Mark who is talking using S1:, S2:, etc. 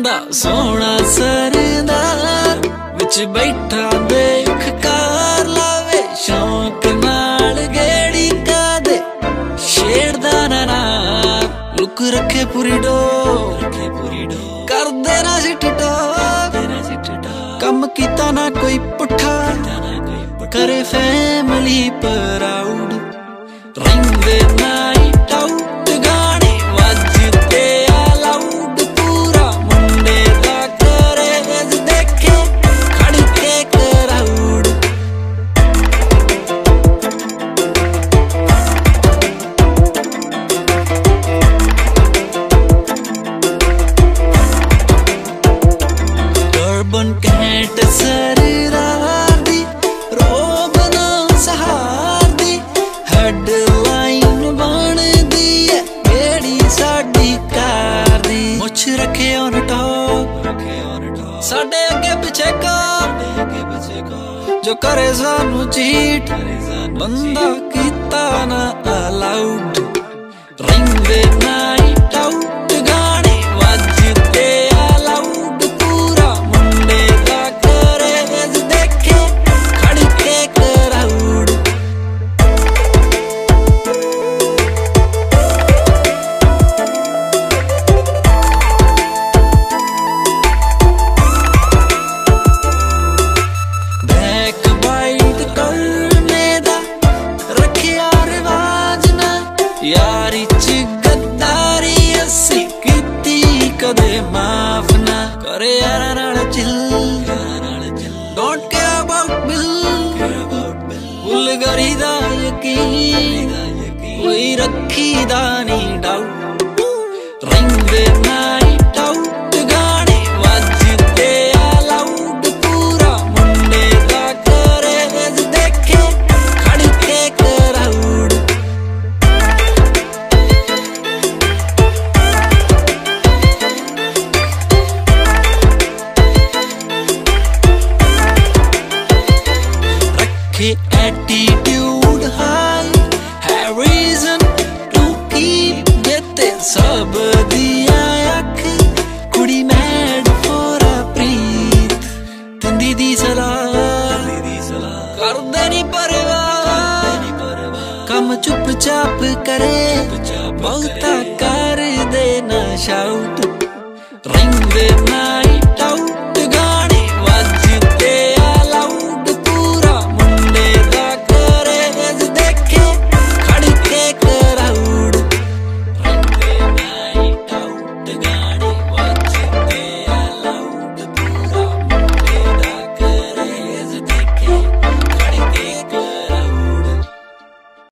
S1: बंदा सोना सरदार विच बैठा देख कार लावे शौक नाल गेड़ी का दे शेरदा ना लुक रखे पूरी डो कर देना सिटो कम कीता ना कोई पुठा करे फैमिली प्राउड रिंदे नाइट आउट गाने वजदे अलाउड पूरा मुंडे दा करे देखे खड़ के क्राउड टर्बन कैट सरदार दी रोब ना सहार दी हेडलाइन बन दी है केड़ी साडी कार दी मुछ रखे ऑन टॉप साडे अगे पिछे का जो करे सानू चीट बंदा कीता ना अलाउड रिंदे नाइट आउट गाने वजदे अलाउड पूरा मुंडे दा करे देखे खड़ के क्राउड बैक बाइट करने दा रखिया रिवाज ना यारी च गद्दारी असी कीती कदे माफ ना करे यारा नाल chill don't care about bill भुल गरी दा यकीन कोई रखी दा नी डाउट रिंदे नाइट आउट गाने वजदे अलाउड पूरा मुंडे दा करे देखे खड़ के क्राउड रखे एटीट्यूड हाई है रीजन टू कीप देते सब दिया अख कुड़ी मैड फॉर अ प्रीत तंदी दी सलाह कर देनी परवाह कम चुपचाप करे बहुता कर देना शाउट रिंग दे